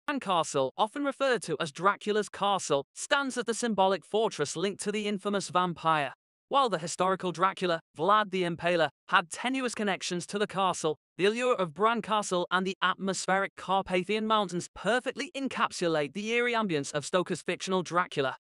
Bran Castle, often referred to as Dracula's castle, stands as the symbolic fortress linked to the infamous vampire. While the historical Dracula, Vlad the Impaler, had tenuous connections to the castle, the allure of Bran Castle and the atmospheric Carpathian Mountains perfectly encapsulate the eerie ambience of Stoker's fictional Dracula.